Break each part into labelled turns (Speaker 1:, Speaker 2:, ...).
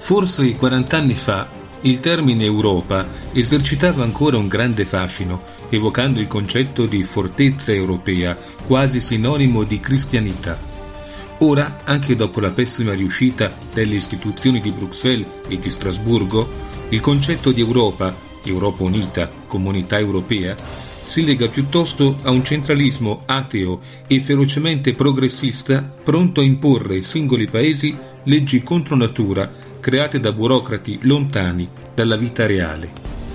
Speaker 1: Forse 40 anni fa il termine Europa esercitava ancora un grande fascino, evocando il concetto di fortezza europea, quasi sinonimo di cristianità. Ora, anche dopo la pessima riuscita delle istituzioni di Bruxelles e di Strasburgo, il concetto di Europa, Europa unita, comunità europea, si lega piuttosto a un centralismo ateo e ferocemente progressista, pronto a imporre ai singoli paesi leggi contro natura create da burocrati lontani dalla vita reale.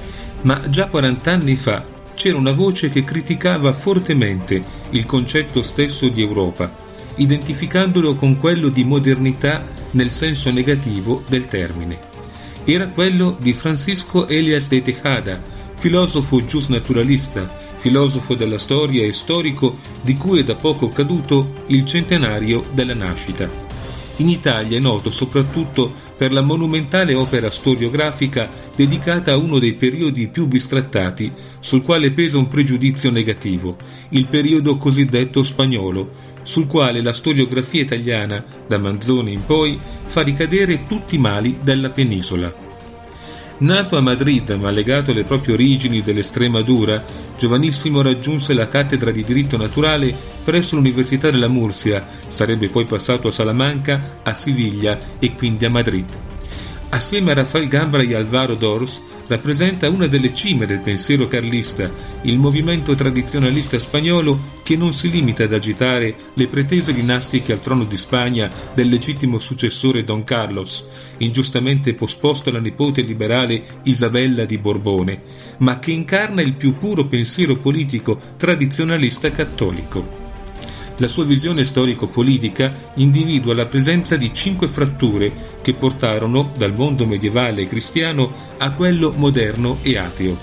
Speaker 1: Ma già 40 anni fa c'era una voce che criticava fortemente il concetto stesso di Europa, identificandolo con quello di modernità nel senso negativo del termine. Era quello di Francisco Elias de Tejada, filosofo giusnaturalista, filosofo della storia e storico di cui è da poco caduto il centenario della nascita. In Italia è noto soprattutto per la monumentale opera storiografica dedicata a uno dei periodi più bistrattati, sul quale pesa un pregiudizio negativo, il periodo cosiddetto spagnolo, sul quale la storiografia italiana, da Manzoni in poi, fa ricadere tutti i mali della penisola. Nato a Madrid ma legato alle proprie origini dell'Estremadura, giovanissimo raggiunse la cattedra di diritto naturale presso l'Università della Murcia, sarebbe poi passato a Salamanca, a Siviglia e quindi a Madrid. Assieme a Rafael Gambra e Alvaro Dors rappresenta una delle cime del pensiero carlista, il movimento tradizionalista spagnolo che non si limita ad agitare le pretese dinastiche al trono di Spagna del legittimo successore Don Carlos, ingiustamente posposto alla nipote liberale Isabella di Borbone, ma che incarna il più puro pensiero politico tradizionalista cattolico. La sua visione storico-politica individua la presenza di 5 fratture che portarono dal mondo medievale e cristiano a quello moderno e ateo.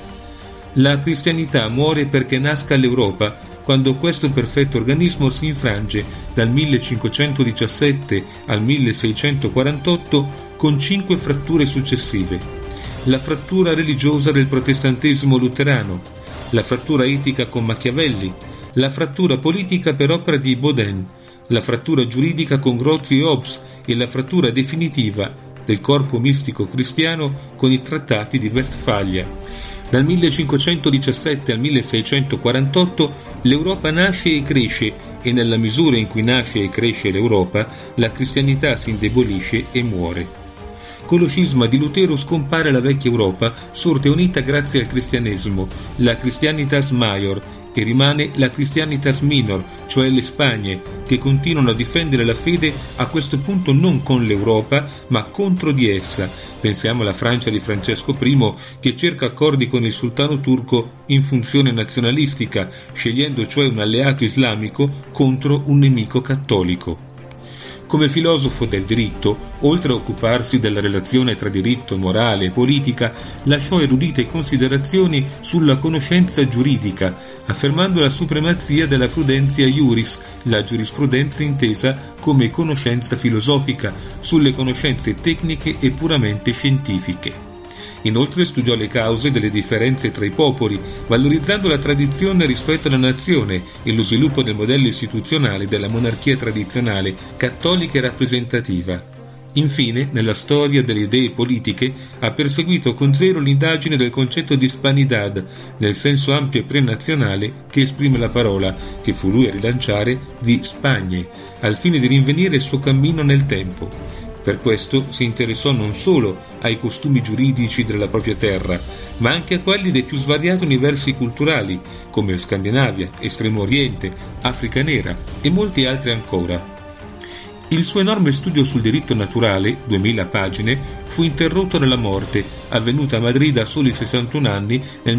Speaker 1: La cristianità muore perché nasca l'Europa quando questo perfetto organismo si infrange dal 1517 al 1648 con 5 fratture successive. La frattura religiosa del protestantesimo luterano, la frattura etica con Machiavelli, la frattura politica per opera di Baudin, la frattura giuridica con Grozzi e Hobbes e la frattura definitiva del corpo mistico cristiano con i trattati di Westfalia. Dal 1517 al 1648 l'Europa nasce e cresce e nella misura in cui nasce e cresce l'Europa, la cristianità si indebolisce e muore. Con lo scisma di Lutero scompare la vecchia Europa, sorte unita grazie al cristianesimo, la Christianitas Major, e rimane la Christianitas Minor, cioè le Spagne, che continuano a difendere la fede a questo punto non con l'Europa, ma contro di essa. Pensiamo alla Francia di Francesco I, che cerca accordi con il sultano turco in funzione nazionalistica, scegliendo cioè un alleato islamico contro un nemico cattolico. Come filosofo del diritto, oltre a occuparsi della relazione tra diritto, morale e politica, lasciò erudite considerazioni sulla conoscenza giuridica, affermando la supremazia della prudentia iuris, la giurisprudenza intesa come conoscenza filosofica, sulle conoscenze tecniche e puramente scientifiche. Inoltre studiò le cause delle differenze tra i popoli, valorizzando la tradizione rispetto alla nazione e lo sviluppo del modello istituzionale della monarchia tradizionale, cattolica e rappresentativa. Infine, nella storia delle idee politiche, ha perseguito con zelo l'indagine del concetto di hispanidad, nel senso ampio e prenazionale che esprime la parola, che fu lui a rilanciare, di Spagne, al fine di rinvenire il suo cammino nel tempo. Per questo si interessò non solo ai costumi giuridici della propria terra, ma anche a quelli dei più svariati universi culturali, come Scandinavia, Estremo Oriente, Africa Nera e molti altri ancora. Il suo enorme studio sul diritto naturale, 2000 pagine, fu interrotto dalla morte, avvenuta a Madrid a soli 61 anni nel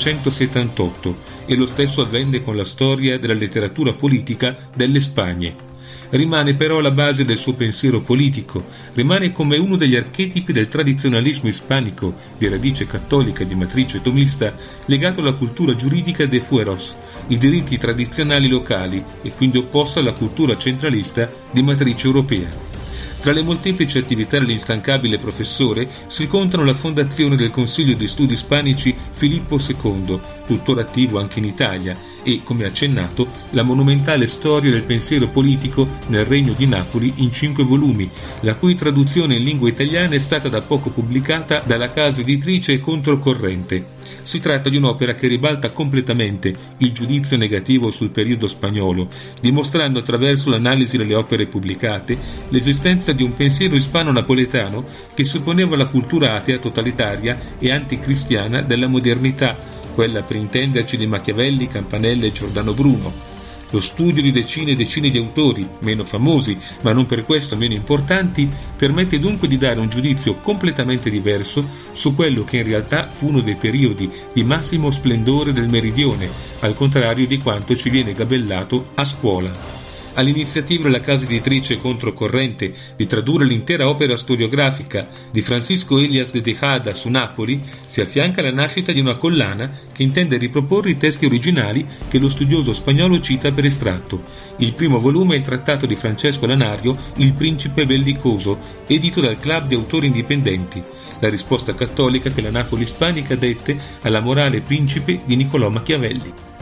Speaker 1: 1978, e lo stesso avvenne con la storia della letteratura politica delle Spagne. Rimane però alla base del suo pensiero politico, rimane come uno degli archetipi del tradizionalismo ispanico, di radice cattolica e di matrice tomista, legato alla cultura giuridica de fueros, i diritti tradizionali locali, e quindi opposto alla cultura centralista di matrice europea. Tra le molteplici attività dell'instancabile professore si contano la fondazione del Consiglio di Studi Ispanici Filippo II, tuttora attivo anche in Italia, e, come accennato, la monumentale storia del pensiero politico nel Regno di Napoli in 5 volumi, la cui traduzione in lingua italiana è stata da poco pubblicata dalla casa editrice Controcorrente. Si tratta di un'opera che ribalta completamente il giudizio negativo sul periodo spagnolo, dimostrando attraverso l'analisi delle opere pubblicate l'esistenza di un pensiero ispano-napoletano che si opponeva alla cultura atea totalitaria e anticristiana della modernità, quella per intenderci di Machiavelli, Campanella e Giordano Bruno. Lo studio di decine e decine di autori, meno famosi ma non per questo meno importanti, permette dunque di dare un giudizio completamente diverso su quello che in realtà fu uno dei periodi di massimo splendore del Meridione, al contrario di quanto ci viene gabellato a scuola. All'iniziativa della casa editrice Controcorrente di tradurre l'intera opera storiografica di Francisco Elias de Tejada su Napoli si affianca la nascita di una collana che intende riproporre i testi originali che lo studioso spagnolo cita per estratto. Il primo volume è il trattato di Francesco Lanario Il Principe Bellicoso, edito dal Club di Autori Indipendenti, la risposta cattolica che la Napoli ispanica dette alla morale principe di Niccolò Machiavelli.